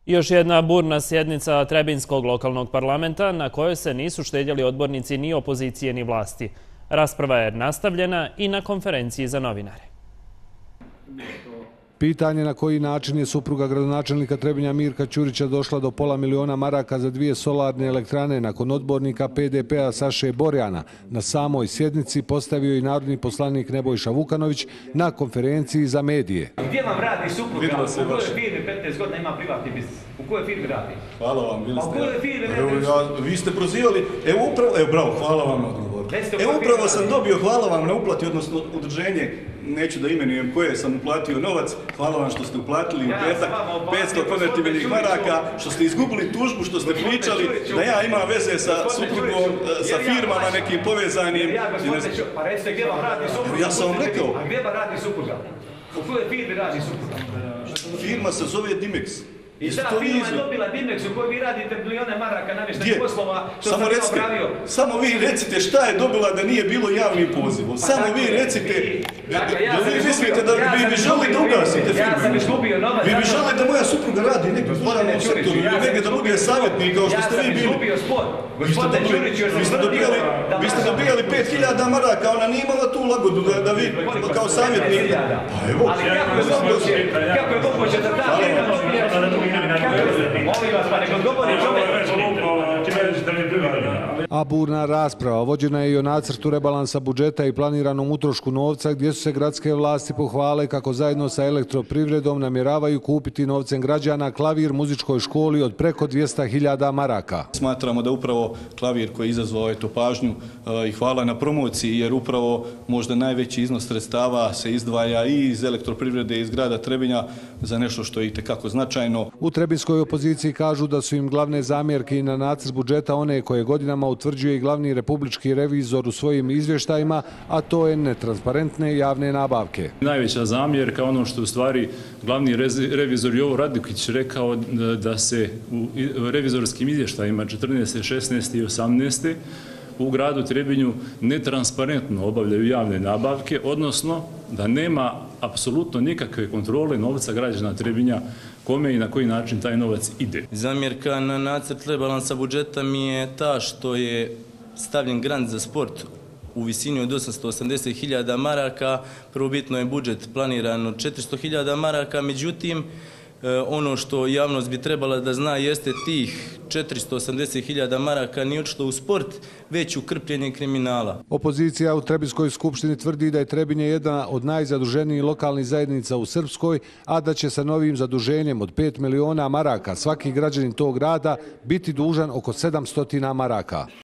Još jedna burna sjednica Trebinskog lokalnog parlamenta na kojoj se nisu štedjeli odbornici ni opozicije ni vlasti. Rasprava je nastavljena i na konferenciji za novinare. Pitanje na koji način je supruga gradonačelnika Trebinja Mirka Ćurića došla do $500 000 maraka za 2 solarne elektrane nakon odbornika PDP-a Saše Borjana na samoj sjednici postavio i narodni poslanik Nebojša Vukanović na konferenciji za medije. Gdje vam radi supruga? U kojoj firmi 15 godina ima privatni biznis? U kojoj firmi radi? Hvala vam, bili ste. U kojoj firmi Vi ste prozivali, bravo, hvala vam na odgovor. Upravo sam dobio, hvala vam na uplati, odnosno udruženje, neću da imenujem koje sam uplatio novac, hvala vam što ste uplatili u petak 500 konvertibilnih maraka, što ste izgubili tužbu, što ste pričali da ja imam veze sa suprugom, sa firmama nekim povezanim. Pa recite gdje vam radi supruga? Ja sam vam rekao. A gdje vam radi supruga? U kojoj firmi radi supruga? Firma se zove Dimex. I ta firma je dobila Dimex u kojoj vi radite milijone maraka namještenih poslova. Samo vi recite šta je dobila da nije bilo javnim pozivom. Samo vi recite. Vi mislite da vi bi želi da ugasite firmu? Vi bi želi da moja supruga radi nekom zdravnom sektoru ili negdje da bude savjetnik kao što ste vi bili. Vi ste dobijali 5.000 maraka, ona nije imala tu lagodu da vi kao savjetnik. Pa evo. Ali kako je moguće da ta firma dobije? A burna rasprava vođena je i o nacrtu rebalansa budžeta i planiranom utrošku novca gdje su se gradske vlasti pohvale kako zajedno sa elektroprivredom namjeravaju kupiti novcem građana klavir muzičkoj školi od preko 200.000 maraka. Smatramo da upravo klavir koji je izazvao eto pažnju i hvala na promociji jer upravo možda najveći iznos sredstava se izdvaja i iz elektroprivrede iz grada Trebinja za nešto što je itekako značajno. U trebinskoj opoziciji kažu da su im glavne zamjerke i na nacrt budžeta one koje godinama utvrđuje i glavni republički revizor u svojim izvještajima, a to je netransparentne javne nabavke. Najveća zamjerka, ono što u stvari glavni revizor Jovo Radikić rekao da se u revizorskim izvještajima 14., 16. i 18. u gradu Trebinju netransparentno obavljaju javne nabavke, odnosno da nema apsolutno nikakve kontrole novca građana Trebinja kome i na koji način taj novac ide. Zamjerka na nacrt rebalansa budžeta mi je ta što je stavljen grant za sport u visini od 880.000 maraka. Prvobitno je budžet planiran od 400.000 maraka, međutim, ono što javnost bi trebala da zna jeste tih 480.000 maraka nije otišlo u sport, već u krpljenje kriminala. Opozicija u Trebinskoj skupštini tvrdi da je Trebinje jedna od najzaduženijih lokalnih zajednica u Srpskoj, a da će sa novim zaduženjem od 5 miliona maraka svaki građanin tog grada biti dužan oko 700 maraka.